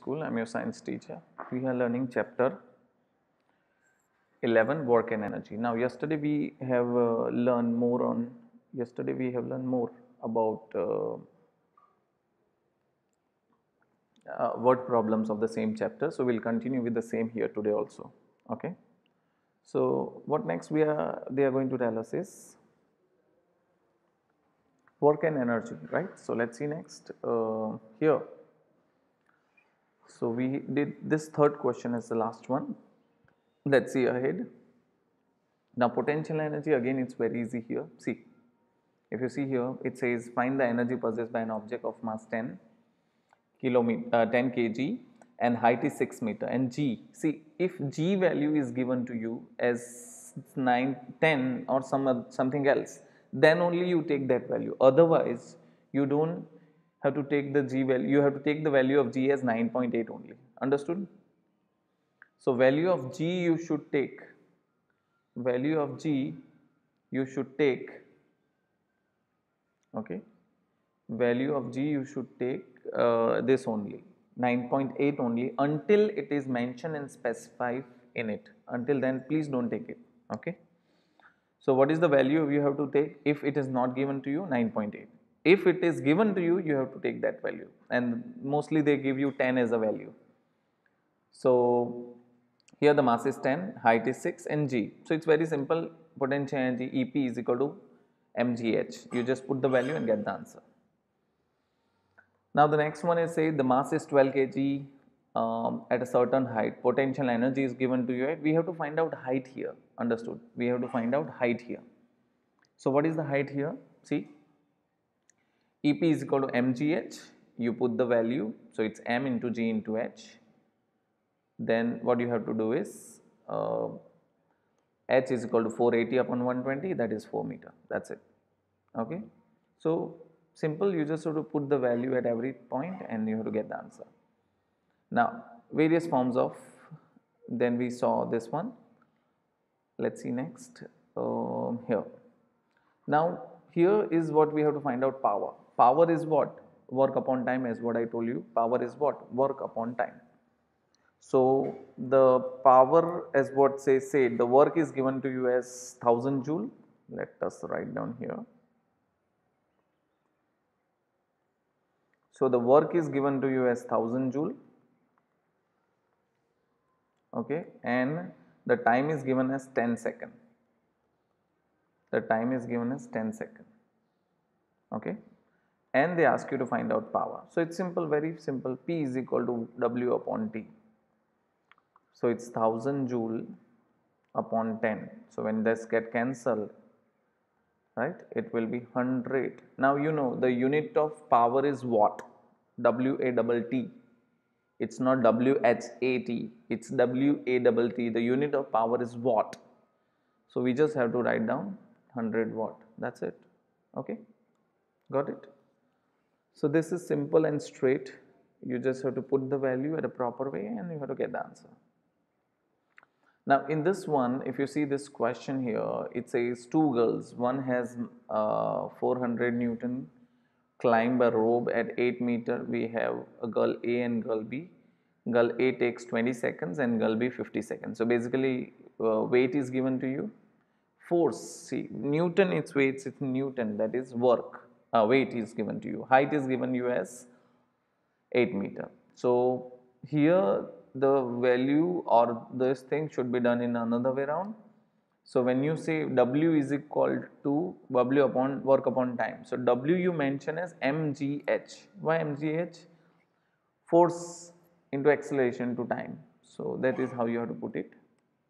School. I'm your science teacher. We are learning chapter 11, work and energy. Now, yesterday we have learned more on. Yesterday we have learned more about word problems of the same chapter. So we'll continue with the same here today also. Okay. So what next they are going to tell us is work and energy, right? So let's see next here. So we did this third question as the last one. Let's see ahead. Now potential energy, again it's very easy here. See, if you see here, it says find the energy possessed by an object of mass 10 10 kg and height is 6 meter and g. See, if g value is given to you as 9, 10 or something else, then only you take that value. Otherwise, you don't have to take the g value. You have to take the value of g as 9.8 only. Understood? So value of g you should take. Value of g you should take. Okay. Value of g you should take this only 9.8 only until it is mentioned and specified in it. Until then please don't take it. Okay. So what is the value you have to take? If it is not given to you, 9.8. If it is given to you, you have to take that value, and mostly they give you 10 as a value. So here the mass is 10, height is 6 and g. So it's very simple. Potential energy EP is equal to mgh. You just put the value and get the answer. Now the next one is, say the mass is 12 kg at a certain height. Potential energy is given to you. We have to find out height here. Understood? We have to find out height here. So what is the height here? See, EP is equal to mgh. You put the value. So it's m into g into h. Then what you have to do is h is equal to 480 upon 120. That is 4 meter. That's it. Okay. So simple, you just have to put the value at every point and you have to get the answer. Now various forms of, then we saw this one. Let's see next here. Now here is what we have to find out. Power. Power is what? Work upon time, as what I told you. Power is what? Work upon time. So the power, as what say the work is given to you as 1000 joule. Let us write down here. So the work is given to you as 1000 joule, okay, and the time is given as 10 second. The time is given as 10 second, okay, and they ask you to find out power. So it's simple, very simple. P is equal to W upon T. So it's 1000 joule upon 10. So when this get cancelled, right, it will be 100. Now you know the unit of power is watt. W-A-T-T. It's not W-H-A-T. It's W-A-T-T. The unit of power is watt. So we just have to write down 100 watt. That's it. Okay. Got it? So this is simple and straight. You just have to put the value at a proper way and you have to get the answer. Now in this one, if you see this question here, it says two girls. One has 400 Newton, climb a rope at 8 meter. We have a girl A and girl B. Girl A takes 20 seconds and girl B 50 seconds. So basically weight is given to you. Force, see, Newton, its weights, it's Newton, that is work. Weight is given to you. Height is given you as 8 meter. So here the value or this thing should be done in another way around. So when you say W is equal to W upon work upon time. So W you mention as mgh. Why mgh? Force into acceleration to time. So that is how you have to put it.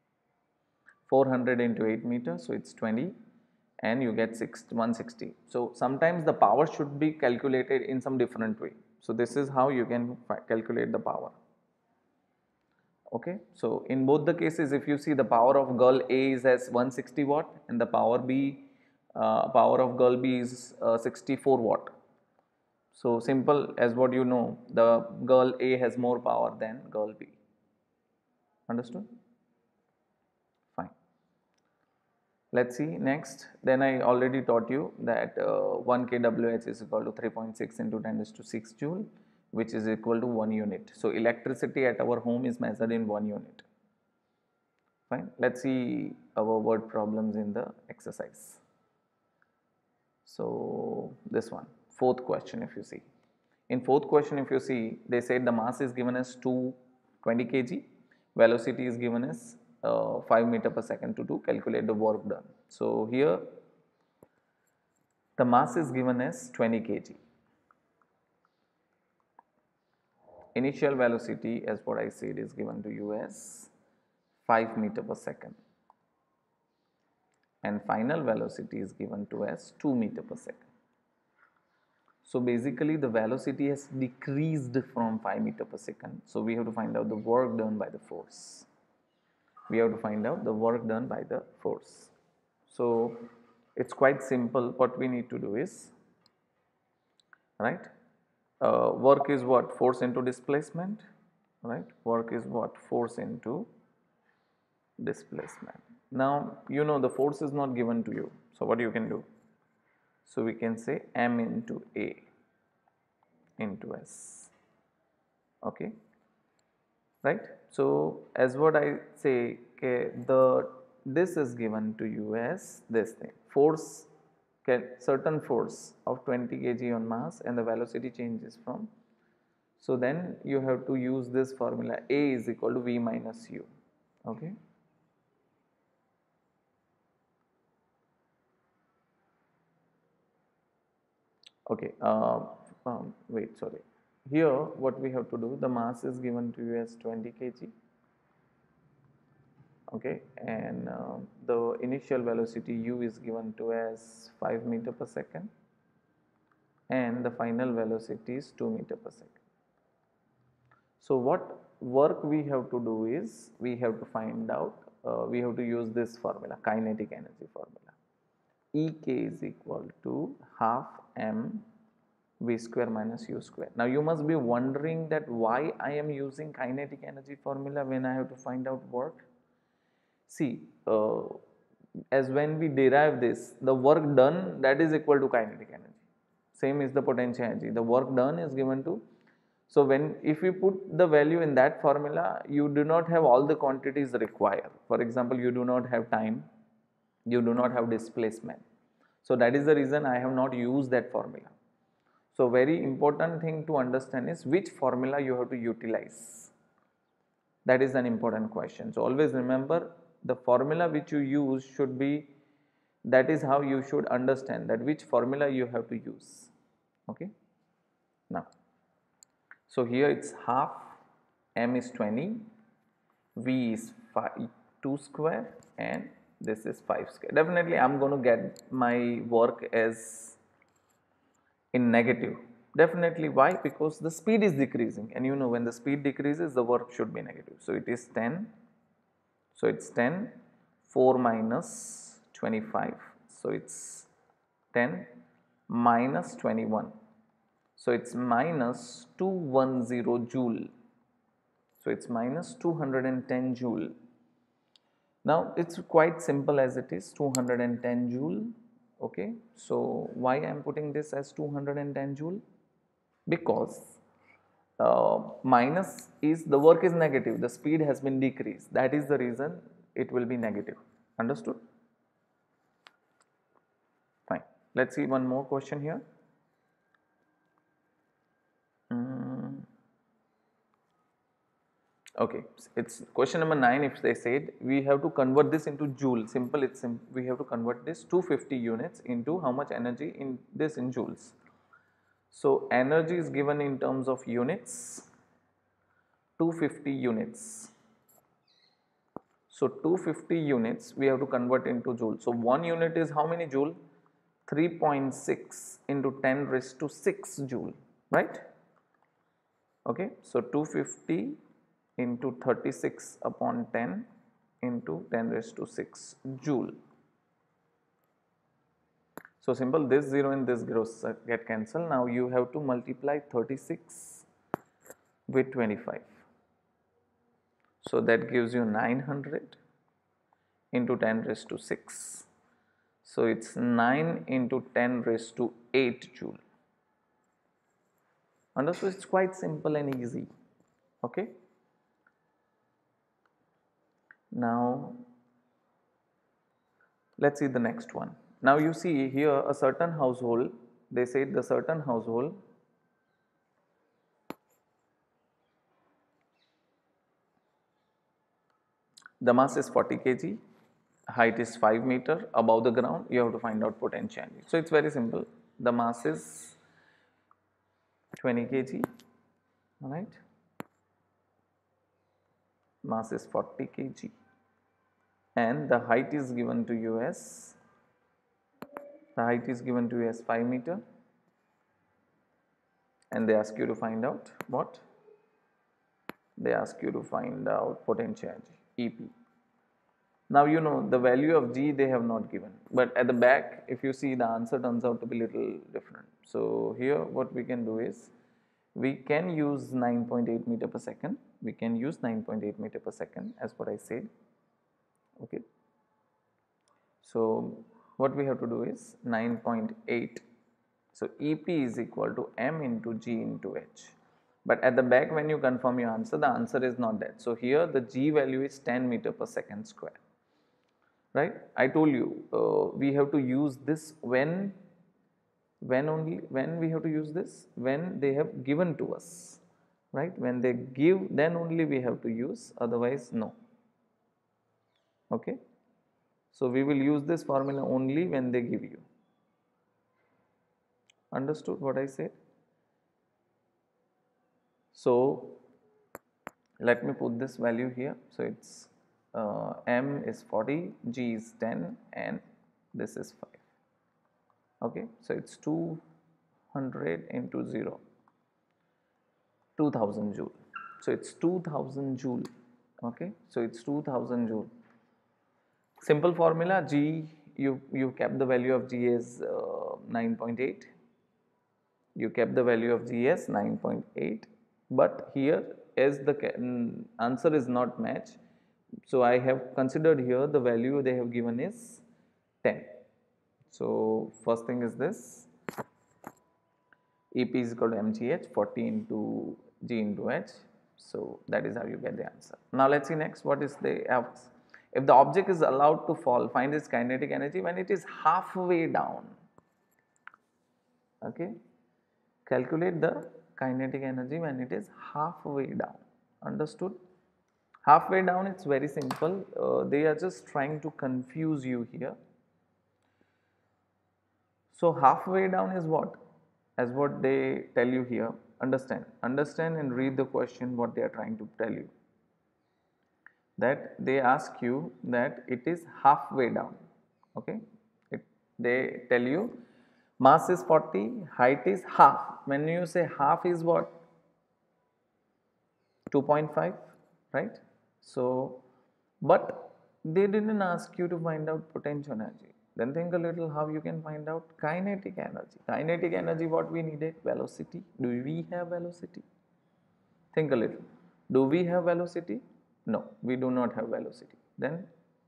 400 into 8 meters. So it's 20 and you get 160. So sometimes the power should be calculated in some different way. So this is how you can calculate the power. Okay, so in both the cases, if you see the power of girl A is as 160 watt and the power of girl B is 64 watt. So simple, as what you know, the girl A has more power than girl B. Understood? Fine. Let's see next. Then I already taught you that 1 kWh is equal to 3.6 into 10 to 6 joule. which is equal to 1 unit. So electricity at our home is measured in 1 unit. Fine. Let's see our word problems in the exercise. So this one, fourth question, if you see. In fourth question, if you see, they said the mass is given as 220 kg, velocity is given as 5 meter per second to calculate the work done. So here the mass is given as 20 kg. Initial velocity, as what I said, is given to you as 5 meter per second, and final velocity is given to as 2 meter per second. So basically the velocity has decreased from 5 meter per second. So we have to find out the work done by the force. We have to find out the work done by the force. So it's quite simple. What we need to do is, right, work is what? Force into displacement, right? Work is what? Force into displacement. Now you know the force is not given to you. So what you can do? So we can say m into a into s, okay, right. So as what I say, okay, this is given to you as this thing, force, certain force of 20 kg on mass, and the velocity changes from, so then you have to use this formula, A is equal to V minus U, okay. Okay, wait, sorry. Here what we have to do, the mass is given to you as 20 kg, okay, and the initial velocity u is given to as 5 meter per second, and the final velocity is 2 meter per second. So what work we have to do is, we have to find out, we have to use this formula, kinetic energy formula. Ek is equal to half m v square minus u square. Now you must be wondering that why I am using kinetic energy formula when I have to find out work. See, as when we derive this, the work done, that is equal to kinetic energy. Same is the potential energy. The work done is given to, so when, if we put the value in that formula, you do not have all the quantities required. For example, you do not have time, you do not have displacement. So that is the reason I have not used that formula. So very important thing to understand is which formula you have to utilize. That is an important question. So always remember, the formula which you use should be, that is how you should understand that which formula you have to use, okay. Now, so here it's half, m is 20, v is 2 square, and this is 5 square. Definitely I am going to get my work as in negative. Definitely, why? Because the speed is decreasing, and you know when the speed decreases, the work should be negative. So it is 10. So it's 10, 4 minus 25. So it's 10 minus 21. So it's minus 210 joule. So it's minus 210 joule. Now it's quite simple as it is, 210 joule. Okay, so why I am putting this as 210 joule? Because minus is, the work is negative, the speed has been decreased, that is the reason it will be negative. Understood? Fine. Let's see one more question here. Okay, it's question number 9. If they said we have to convert this into joule, simple, it's simple. We have to convert this 250 units into how much energy in this in joules. So energy is given in terms of units, 250 units. So 250 units we have to convert into joule. So 1 unit is how many joule? 3.6 into 10 raised to 6 joule, right? Okay, so 250 into 36 upon 10 into 10 raised to 6 joule. So simple, this 0 and this 0 get cancelled. Now you have to multiply 36 with 25. So that gives you 900 into 10 raised to 6. So it's 9 into 10 raised to 8 joule. Understood? It's quite simple and easy. Okay. Now let's see the next one. Now you see here a certain household, they said the certain household the mass is 40 kg, height is 5 meter above the ground, you have to find out potential energy. So it's very simple. The mass is 20 kg, alright, mass is 40 kg and the height is given to you as 5 meter and they ask you to find out what? They ask you to find out potential energy, EP. Now you know the value of G they have not given, but at the back if you see the answer turns out to be little different. So here what we can do is we can use 9.8 meter per second, we can use 9.8 meter per second as what I said. Okay. So what we have to do is 9.8. So EP is equal to M into G into H. But at the back when you confirm your answer, the answer is not that. So here the G value is 10 meter per second square. Right? I told you we have to use this when we have to use this when they have given to us, right? When they give, then only we have to use, otherwise no. Okay. So we will use this formula only when they give you. Understood what I said? So let me put this value here. So it's M is 40, G is 10 and this is 5. Okay, so it's 200 into 0, 2000 joule. So it's 2000 joule. Okay, so it's 2000 joule. Simple formula, G, you kept the value of G as 9.8. You kept the value of G as 9.8, but here as the answer is not match, so I have considered here the value they have given is 10. So first thing is this, EP is equal to mgh, 40 into G into H. So that is how you get the answer. Now let's see next what is the F. If the object is allowed to fall, find its kinetic energy when it is halfway down. Okay, calculate the kinetic energy when it is halfway down. Understood? Halfway down, it's very simple. They are just trying to confuse you here. So halfway down is what? As what they tell you here. Understand and read the question what they are trying to tell you. That they ask you that it is halfway down. Okay, they tell you mass is 40, height is half. When you say half is what? 2.5, right? So, but they didn't ask you to find out potential energy. Then think a little how you can find out kinetic energy. Kinetic energy, what we needed? Velocity. Do we have velocity? Think a little. Do we have velocity? No, we do not have velocity. Then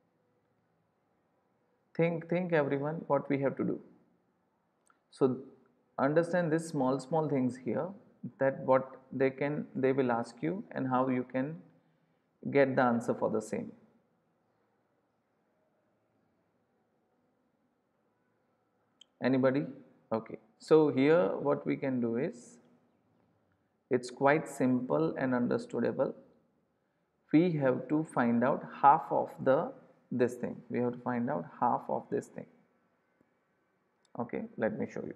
think everyone what we have to do. So understand this small things here, that what they will ask you and how you can get the answer for the same. Anybody? Okay. So here what we can do is, it's quite simple and understandable. We have to find out half of this thing. We have to find out half of this thing. Okay, let me show you.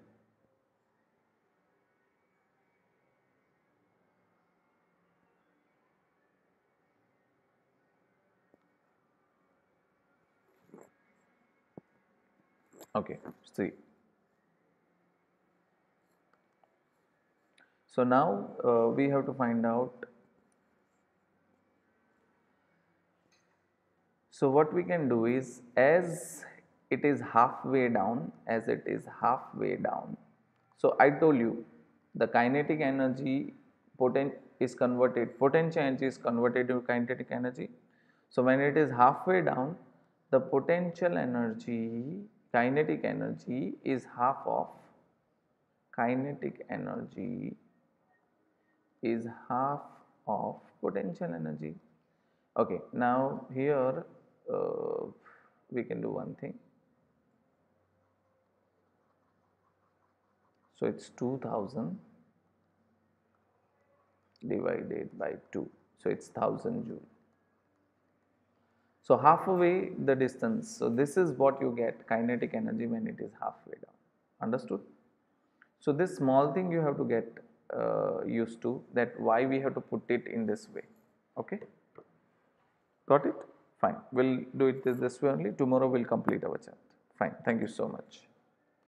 Okay, see. So now we have to find out. So what we can do is, as it is halfway down, so I told you the kinetic energy potential energy is converted to kinetic energy. So when it is halfway down, the potential energy, kinetic energy is half of kinetic energy is half of potential energy. Okay, now here we can do one thing. So it's 2000 divided by 2. So it's 1000 joule. So halfway the distance. So this is what you get kinetic energy when it is halfway down. Understood? So this small thing you have to get used to, that why we have to put it in this way. Okay? Got it? Fine. We'll do it this way only. Tomorrow we'll complete our chat. Fine. Thank you so much.